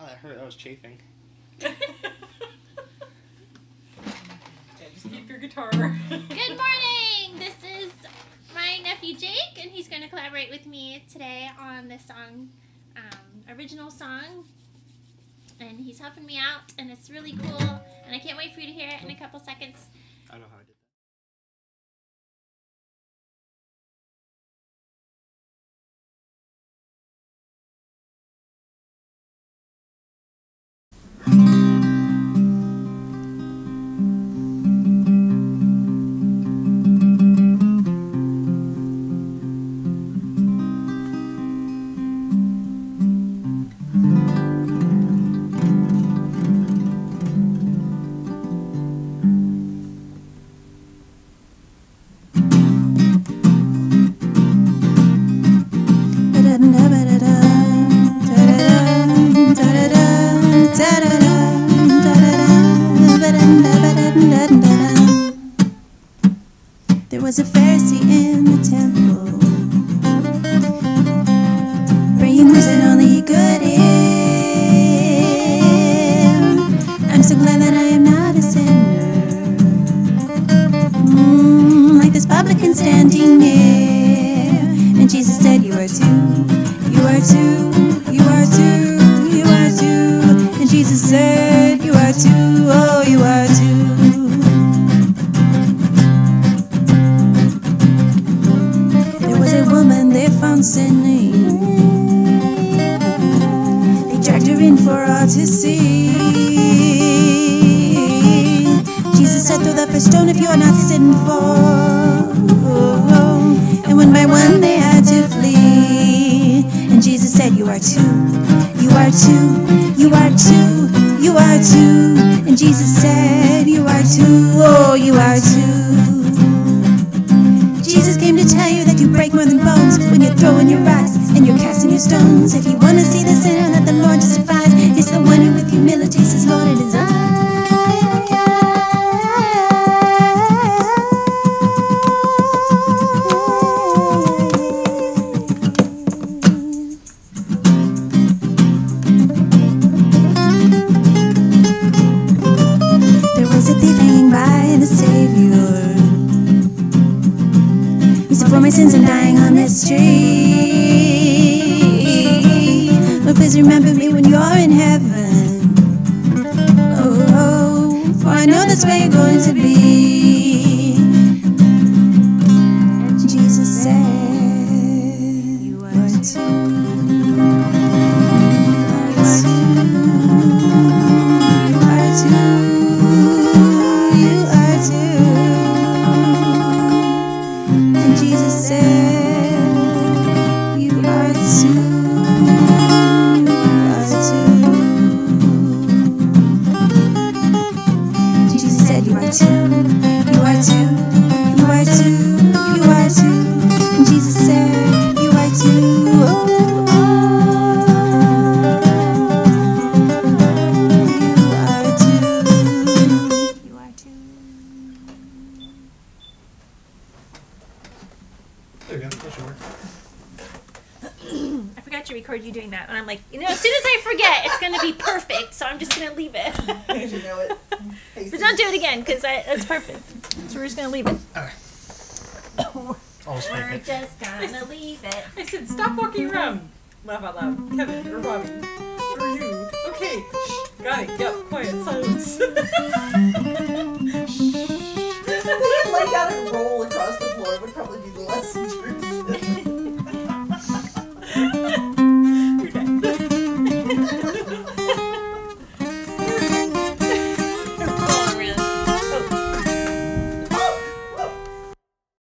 that hurt. That was chafing. Yeah, just keep your guitar. Good morning! This is my nephew Jake, and he's going to collaborate with me today on this song, original song. And he's helping me out, and it's really cool. And I can't wait for you to hear it in a couple seconds. I don't know how I did that. There was a Pharisee in the temple, praying worse than only he could hear. I'm so glad that I am not a sinner, like this publican standing near. And Jesus said, you are too, you are too, you are too, you are too. And Jesus said, you are too, oh, you are too. Sinning, they dragged her in for all to see. Jesus said, throw the first stone if you're not sinful. And one by one they had to flee. And Jesus said, you are too, you are too, you are too, you are too. And Jesus said, you are too, oh, you are too. Jesus came to tell you that you break more than bones when you're throwing your rocks and you're casting your stones. If you want to see the sinner that the Lord justifies, it's the one who with humility says, Lord, it is I. There was a thief hanging by the Savior. For my sins I'm dying on this tree. Lord, please remember me when you're in heaven. Oh, for I know that's where you're going to be. And Jesus said, you are too. I forgot to record you doing that, and I'm like, as soon as I forget, it's going to be perfect, so I'm just going to leave it. You know it. But don't do it again, because it's perfect. So we're just going to leave it. Okay. We're just going to leave it. I said, stop walking around. Laugh out loud. Kevin or Bobby or you. Okay. Shh. Got it. Yep. Quiet. Silence.